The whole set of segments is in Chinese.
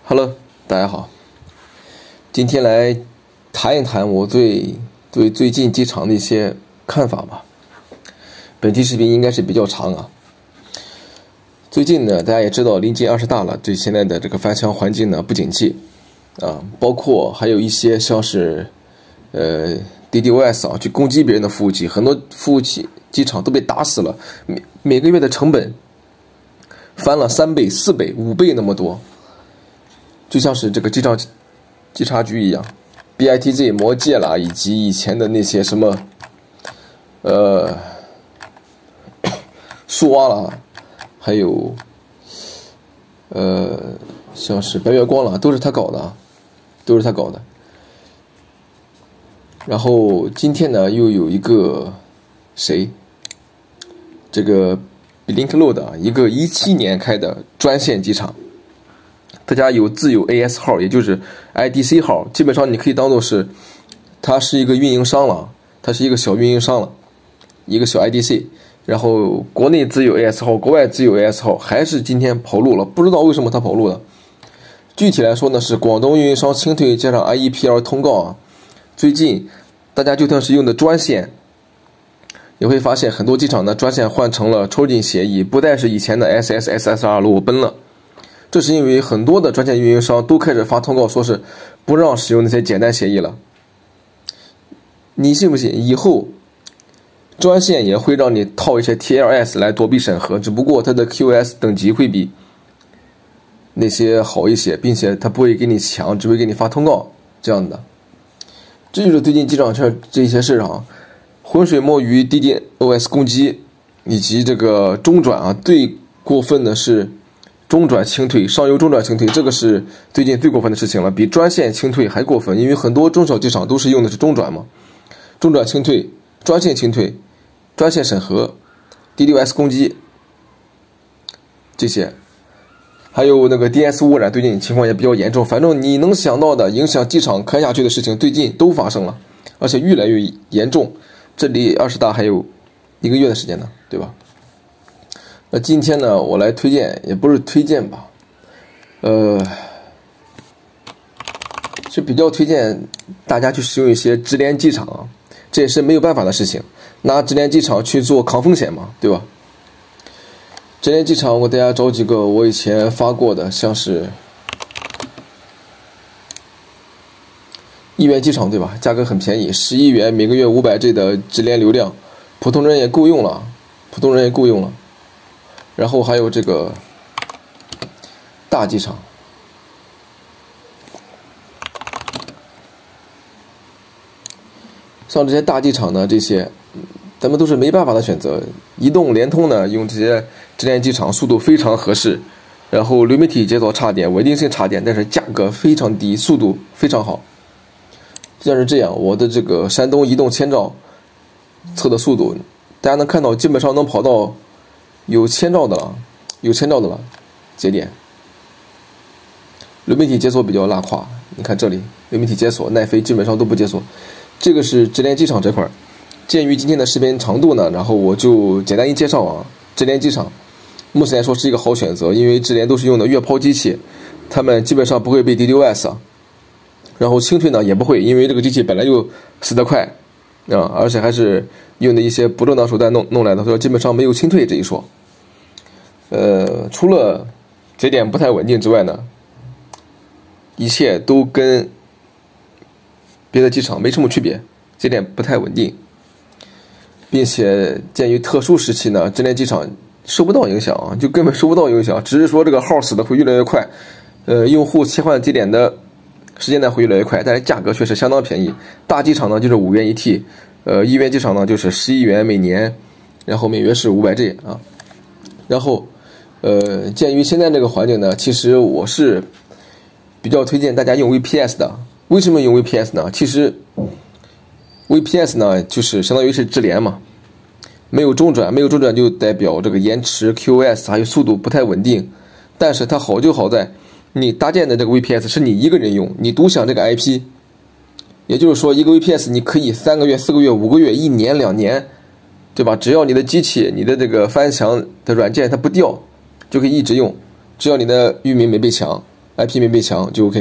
Hello， 大家好，今天来谈一谈我对最近机场的一些看法吧。本期视频应该是比较长啊。最近呢，大家也知道临近20大了，对现在的这个翻墙环境呢不景气啊，包括还有一些像是DDoS 啊，去攻击别人的服务器，很多服务器机场都被打死了，每个月的成本翻了3倍、4倍、5倍那么多。就像是这个机查局一样 ，BITZ 魔戒啦，以及以前的那些什么，树蛙啦，还有，像是白月光啦，都是他搞的啊，都是他搞的。然后今天呢，又有一个谁，这个 Blinkload 啊，一个17年开的专线机场。大家有自有 AS 号，也就是 IDC 号，基本上你可以当做是，它是一个运营商了，它是一个小运营商了，一个小 IDC。然后国内自有 AS 号，国外自有 AS 号，还是今天跑路了，不知道为什么它跑路了。具体来说呢，是广东运营商清退加上 IEPL 通告啊。最近大家就算是用的专线，你会发现很多机场的专线换成了抽进协议，不再是以前的 SSR 裸奔了。这是因为很多的专线运营商都开始发通告，说是不让使用那些简单协议了。你信不信？以后专线也会让你套一些 TLS 来躲避审核，只不过它的 QoS 等级会比那些好一些，并且它不会给你抢，只会给你发通告这样的。这就是最近机场圈这些事啊，浑水摸鱼、DDoS 攻击以及这个中转啊，最过分的是中转清退，上游中转清退，这个是最近最过分的事情了，比专线清退还过分。因为很多中小机场都是用的是中转嘛，中转清退、专线清退、专线审核、DDoS 攻击这些，还有那个 DS 污染，最近情况也比较严重。反正你能想到的影响机场开下去的事情，最近都发生了，而且越来越严重。这离20大还有1个月的时间呢，对吧？那今天呢，我来推荐，也不是推荐吧，是比较推荐大家去使用一些直联机场啊，这也是没有办法的事情，拿直联机场去做抗风险嘛，对吧？直联机场我给大家找几个我以前发过的，像是亿元机场，对吧？价格很便宜，11元每个月500G 的直联流量，普通人也够用了，普通人也够用了。然后还有这个大机场，像这些大机场呢，这些咱们都是没办法的选择。移动、联通呢，用这些直联机场速度非常合适，然后流媒体解锁差点，稳定性差点，但是价格非常低，速度非常好。像是这样，我的这个山东移动千兆测的速度，大家能看到，基本上能跑到有1000兆的了，有1000兆的了，节点。流媒体解锁比较拉胯，你看这里流媒体解锁，奈飞基本上都不解锁。这个是直联机场这块。鉴于今天的视频长度呢，然后我就简单一介绍啊，直联机场目前来说是一个好选择，因为直联都是用的月抛机器，他们基本上不会被 DDoS 啊，然后清退呢也不会，因为这个机器本来就死得快啊，而且还是用的一些不正当手段弄来的，所以基本上没有清退这一说。除了节点不太稳定之外呢，一切都跟别的机场没什么区别，节点不太稳定，并且鉴于特殊时期呢，直联机场受不到影响啊，就根本受不到影响，只是说这个号死的会越来越快，用户切换节点的时间呢会越来越快，但是价格确实相当便宜。大机场呢就是5元一 T，亿元机场呢就是11元每年，然后每月是500G 啊。然后鉴于现在这个环境呢，其实我是比较推荐大家用 VPS 的。为什么用 VPS 呢？其实 VPS 呢就是相当于是直联嘛，没有中转，没有中转就代表这个延迟、QoS 还有速度不太稳定。但是它好就好在你搭建的这个 VPS 是你一个人用，你独享这个 IP， 也就是说一个 VPS 你可以3个月、4个月、5个月、1年、2年，对吧？只要你的机器、你的这个翻墙的软件它不掉，就可以一直用。只要你的域名没被抢， IP 没被抢就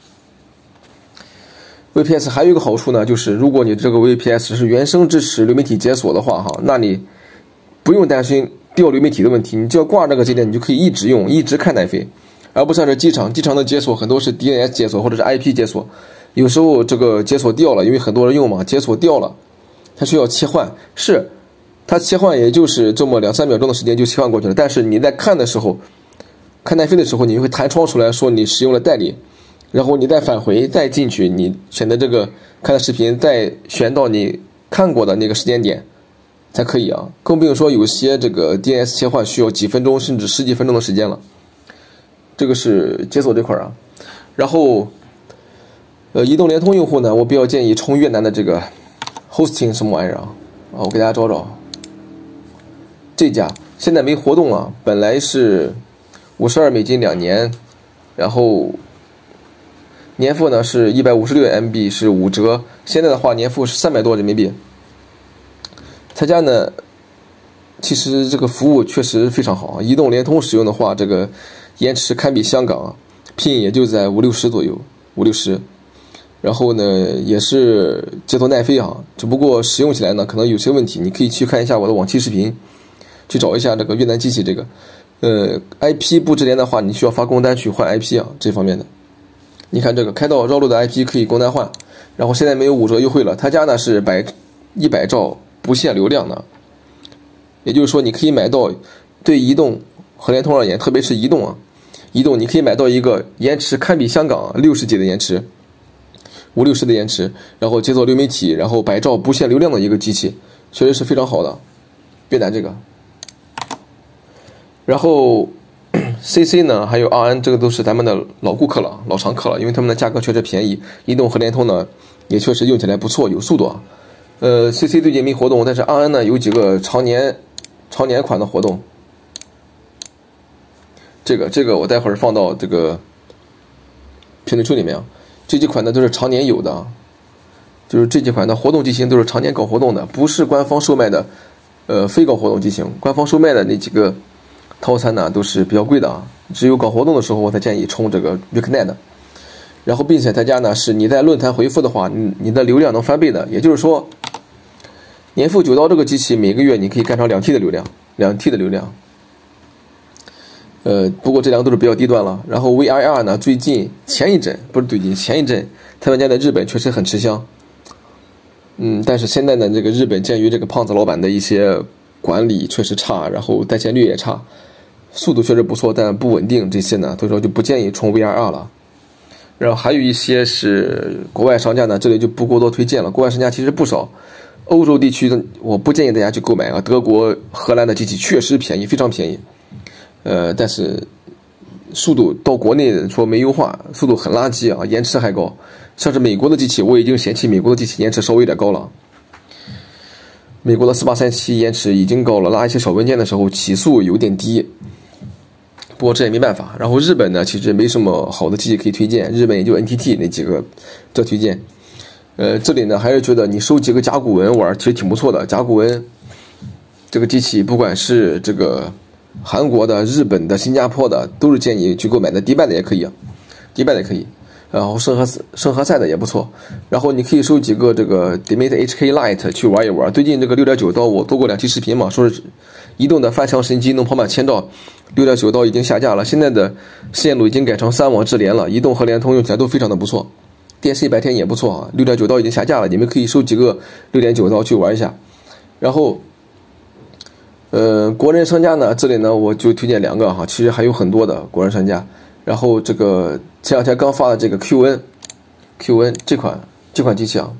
OK。VPS 还有一个好处呢，就是如果你这个 VPS 是原生支持流媒体解锁的话，那你不用担心掉流媒体的问题，你只要挂这个节点，你就可以一直用，一直看奈飞，而不像是机场的解锁很多是 DNS 解锁或者是 IP 解锁，有时候这个解锁掉了，因为很多人用嘛，解锁掉了，它需要切换，它切换也就是这么2-3秒钟的时间就切换过去了，但是你在看的时候，看奈飞的时候，你会弹窗出来说你使用了代理。然后你再返回，再进去，你选择这个看的视频，再选到你看过的那个时间点才可以啊。更不用说有些这个 DNS 切换需要几分钟甚至10几分钟的时间了。这个是解锁这块啊。然后移动联通用户呢，我比较建议充越南的这个 hosting 什么玩意儿啊？我给大家找找。这家现在没活动了，本来是$522年，然后年付呢是156MB，是5折，现在的话年付是300多人民币。他家呢，其实这个服务确实非常好啊。移动联通使用的话，这个延迟堪比香港啊，ping也就在50-60左右，50-60。然后呢，也是解锁奈飞啊，只不过使用起来呢可能有些问题，你可以去看一下我的往期视频，去找一下这个越南机器这个。IP 不直连的话，你需要发工单去换 IP 啊，这方面的。你看这个开到绕路的 IP 可以工单换，然后现在没有5折优惠了。他家呢是100兆不限流量的，也就是说你可以买到对移动和联通而言，特别是移动你可以买到一个延迟堪比香港60几的延迟，50-60的延迟，然后解锁流媒体，然后100兆不限流量的一个机器，确实是非常好的。越南这个，然后CC 呢，还有 RN， 这个都是咱们的老顾客了，老常客了，因为他们的价格确实便宜。移动和联通呢，也确实用起来不错，有速度啊。CC 最近没活动，但是 RN 呢有几个常年款的活动。这个我待会儿放到这个评论区里面啊。这几款呢都是常年有的，就是这几款的活动机型都是常年搞活动的，不是官方售卖的，非搞活动机型。官方售卖的那几个套餐呢都是比较贵的啊，只有搞活动的时候我才建议充这个 Reconnect。然后并且他家呢是你在论坛回复的话，你的流量能翻倍的，也就是说年付9刀这个机器每个月你可以干上2T 的流量，2T 的流量。不过这两个都是比较低端了。然后 VIR 呢，前一阵他们家在日本确实很吃香。但是现在呢，这个日本鉴于这个胖子老板的一些管理确实差，然后带线率也差，速度确实不错，但不稳定，这些呢，所以说就不建议充 VIR 了。然后还有一些是国外商家呢，这里就不过多推荐了。国外商家其实不少，欧洲地区的我不建议大家去购买啊。德国、荷兰的机器确实便宜，非常便宜。但是速度到国内说没优化，速度很垃圾啊，延迟还高。像是美国的机器，我已经嫌弃美国的机器延迟稍微有点高了。美国的4837延迟已经高了，拉一些小文件的时候起速有点低。不过这也没办法。然后日本呢，其实没什么好的机器可以推荐，日本也就 NTT 那几个这推荐。这里呢还是觉得你收几个甲骨文玩其实挺不错的。甲骨文这个机器，不管是这个韩国的、日本的、新加坡的，都是建议去购买的。迪拜的也可以啊，迪拜的也可以。然后圣何塞的也不错。然后你可以收几个这个 Demate HK Lite 去玩一玩。最近这个6.9刀我做过2期视频嘛，说是移动的翻墙神机能跑满1000兆，6.9刀已经下架了。现在的线路已经改成3网智联了，移动和联通用起来都非常的不错。电视100天也不错啊，6.9刀已经下架了，你们可以收几个6.9刀去玩一下。然后国人商家呢，这里呢我就推荐2个哈，其实还有很多的国人商家。然后这个前两天刚发的这个 QN 这款机器啊，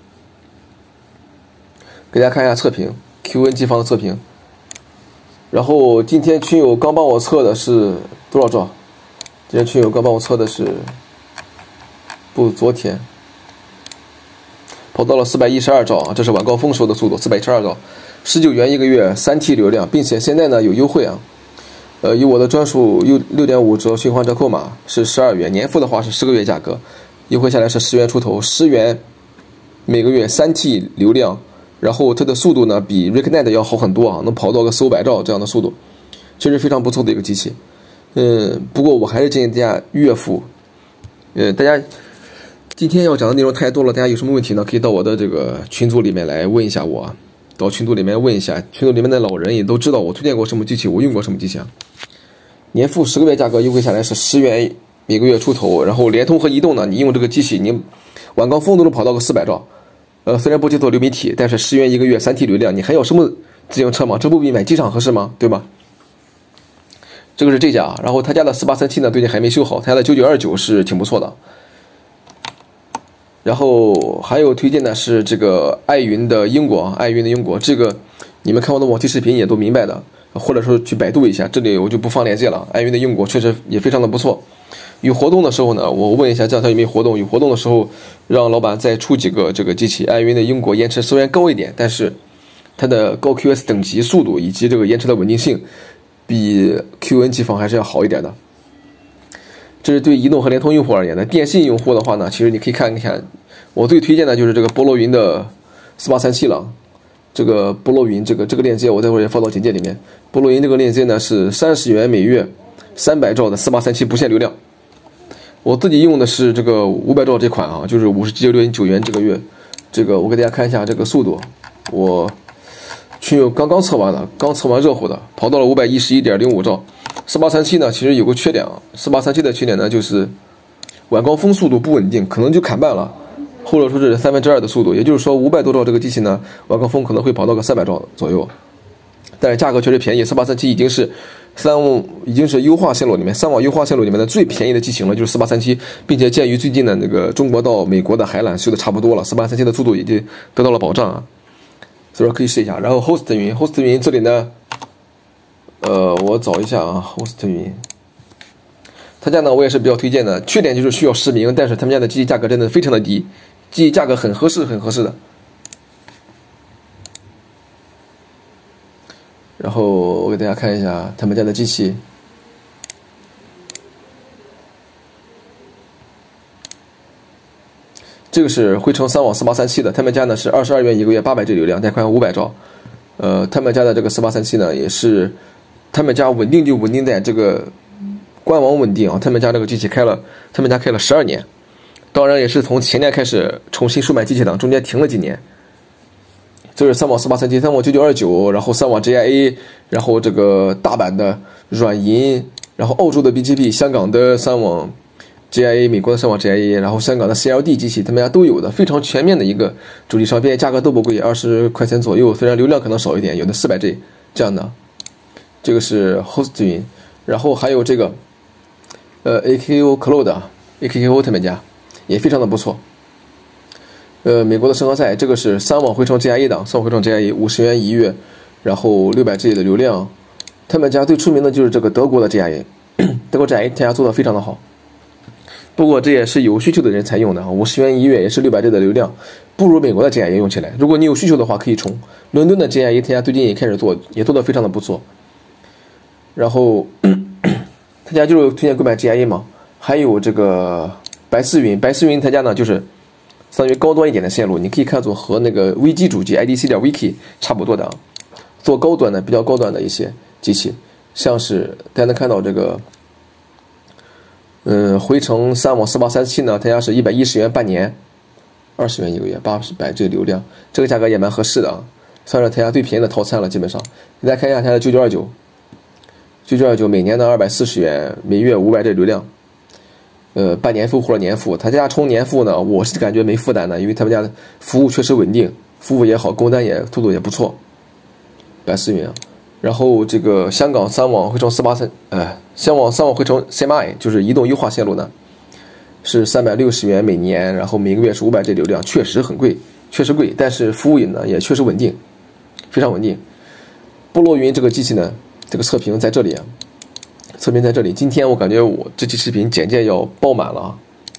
给大家看一下测评 QN 机房的测评。然后今天群友刚帮我测的是多少兆？今天群友刚帮我测的是昨天跑到了412兆啊，这是晚高峰时候的速度，412兆，19元1个月，3T 流量，并且现在呢有优惠啊。以我的专属6.5折循环折扣码是12元，年付的话是10个月价格，优惠下来是10元出头，10元每个月3T 流量，然后它的速度呢比 Reconnect 要好很多啊，能跑到个400-500兆这样的速度，确实非常不错的一个机器。不过我还是建议大家月付大家今天要讲的内容太多了，大家有什么问题呢？可以到我的这个群组里面来问一下我，到群组里面问一下，群组里面的老人也都知道我推荐过什么机器，我用过什么机器啊。年付10个月价格优惠下来是10元每个月出头，然后联通和移动呢，你用这个机器，你晚高峰都能跑到个400兆。虽然不接受流媒体，但是10元1个月3T 流量，你还要什么自行车吗？这不比买机场合适吗？对吧？这个是这家，然后他家的4837呢，最近还没修好，他家的9929是挺不错的。然后还有推荐的是这个爱云的英国，这个你们看我的往期视频也都明白的，或者说去百度一下，这里我就不放链接了。爱云的英国确实也非常的不错。有活动的时候呢，我问一下这两天有没有活动，有活动的时候让老板再出几个这个机器。爱云的英国延迟虽然高一点，但是它的高 QS 等级、速度以及这个延迟的稳定性比 QN 机房还是要好一点的。这是对移动和联通用户而言的。电信用户的话呢，其实你可以看一看，我最推荐的就是这个波罗云的4837了。这个波罗云这个链接我待会儿也放到简介里面。波罗云这个链接呢是30元每月300兆的4837不限流量。我自己用的是这个500兆这款啊，就是59.9元这个月。这个我给大家看一下这个速度，我群友刚测完的，刚测完热乎的，跑到了511.05兆。4837呢，其实有个缺点啊，4837的缺点呢就是晚高峰速度不稳定，可能就砍半了，或者说是2/3的速度，也就是说500多兆这个机器呢，晚高峰可能会跑到个300兆左右。但是价格确实便宜，4837已经是优化线路里面3网优化线路里面的最便宜的机型了，就是4837，并且鉴于最近的那个中国到美国的海缆修的差不多了，4837的速度已经得到了保障啊，所以说可以试一下。然后 Host 云这里呢，我找一下啊 ，Host 云，他家呢我也是比较推荐的，缺点就是需要实名，但是他们家的机器价格真的非常的低，机器价格很合适的。然后我给大家看一下他们家的机器，这个是辉城3网4837的，他们家呢是22元1个月800G 流量，带宽500兆。他们家的这个4837呢也是，他们家稳定就稳定在这个官网稳定啊，他们家这个机器开了12年，当然也是从前年开始重新售卖机器的，中间停了几年。这是3网4837、3网9929，然后3网 GIA， 然后这个大阪的软银，然后澳洲的 BGP， 香港的3网 GIA， 美国的3网 GIA， 然后香港的 CLD 机器，他们家都有的，非常全面的一个主机商，并且价格都不贵，20块钱左右，虽然流量可能少一点，有的400G 这样的。这个是 Host 云，然后还有这个AKO Cloud，AKO 他们家也非常的不错。美国的圣何塞，这个是3网辉城 GIA 档，3网辉城 GIA 50元1月，然后600G 的流量。他们家最出名的就是这个德国的 GIA， 德国 GIA 他家做的非常的好。不过这也是有需求的人才用的，50元1月也是600G 的流量，不如美国的 GIA 用起来。如果你有需求的话，可以冲。伦敦的 GIA 他家最近也开始做，也做的非常的不错。然后他家就是推荐购买 GIA 嘛，还有这个白思云他家呢就是相当于高端一点的线路，你可以看作和那个微机主机 IDC.Wiki 差不多的啊，做高端的比较高端的一些机器，像是大家能看到这个，辉城3网4837呢，它家是110元半年，20元1个月，800G 流量，这个价格也蛮合适的啊，算是他家最便宜的套餐了，基本上。大家看一下它的9929每年的240元，每月500G 流量。半年付或者年付，他家充年付呢，我是感觉没负担的，因为他们家的服务确实稳定，服务也好，工单也速度也不错。白思云啊，然后这个香港3网辉城483，香港3网辉城 CMI 就是移动优化线路呢，是360元每年，然后每个月是500G 流量，确实很贵，确实贵，但是服务呢也确实稳定，非常稳定。波罗云这个机器呢，这个测评在这里啊。测评在这里，今天我感觉我这期视频简介要爆满了啊。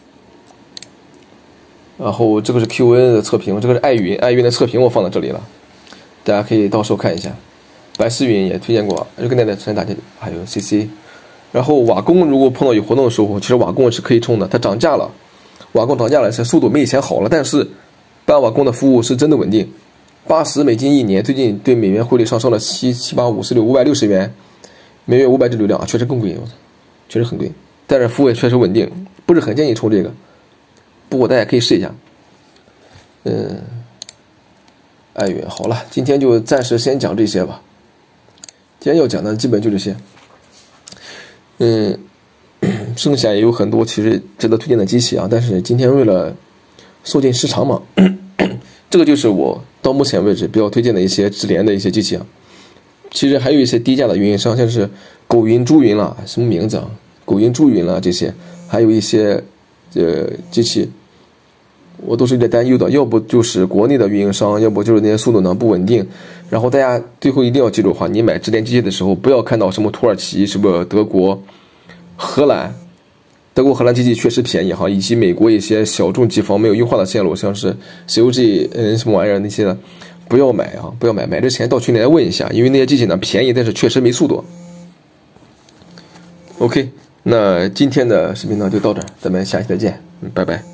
然后这个是 QN 的测评，这个是爱云的测评我放在这里了，大家可以到时候看一下。白思云也推荐过，就跟大家大家还有 CC。然后瓦工如果碰到有活动的时候，其实瓦工是可以冲的，它涨价了，瓦工涨价了，是速度没以前好了，但是办瓦工的服务是真的稳定，80美金1年，最近对美元汇率上升了560元。每月500G 流量啊，确实更贵，确实很贵，但是服务也确实稳定， 不是很建议充这个，不过大家可以试一下。爱云，好了，今天就暂时先讲这些吧。今天要讲的基本就这些。剩下也有很多其实值得推荐的机器啊，但是今天为了缩进时长嘛，这个就是我到目前为止比较推荐的一些智联的一些机器啊。其实还有一些低价的运营商，像是狗云、猪云啦，什么名字啊？狗云、猪云啦这些，还有一些机器，我都是有点担忧的。要不就是国内的运营商，要不就是那些速度呢不稳定。然后大家最后一定要记住的话，你买智联机器的时候，不要看到什么土耳其、什么德国、荷兰。德国、荷兰机器确实便宜哈，以及美国一些小众机房没有优化的线路，像是 COG 什么玩意儿那些的，不要买啊，不要买。买之前到群里来问一下，因为那些机器呢便宜，但是确实没速度。OK， 那今天的视频呢就到这儿，咱们下期再见，拜拜。